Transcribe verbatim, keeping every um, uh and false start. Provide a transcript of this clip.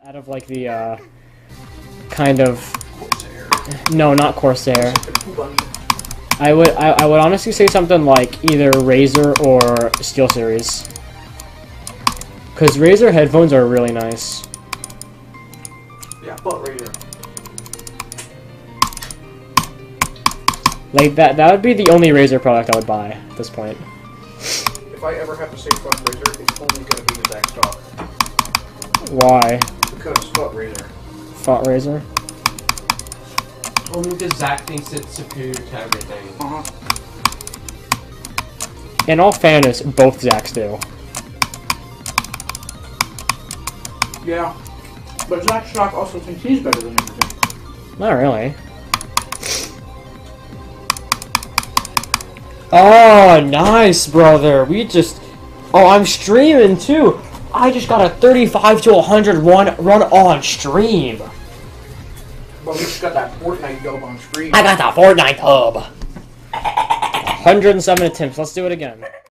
Out of like the uh, kind of no, not Corsair. I would I, I would honestly say something like either Razer or SteelSeries, because Razer headphones are really nice. Yeah, but Razer. Like that that would be the only Razer product I would buy at this point. If I ever have to say fuck Razer, it's only gonna be the Zach stock. Why? Because fuck Razer. Fuck Razer. Only because Zach thinks it's superior to everything. Uh-huh. In all fairness, both Zachs do. Yeah. But Zach Stock also thinks he's better than everything. Not really. Oh, nice, brother. We just... Oh, I'm streaming, too. I just got a thirty-five to one hundred run, run on stream. Well, we just got that Fortnite dub on screen. I got that Fortnite hub. one hundred seven attempts. Let's do it again.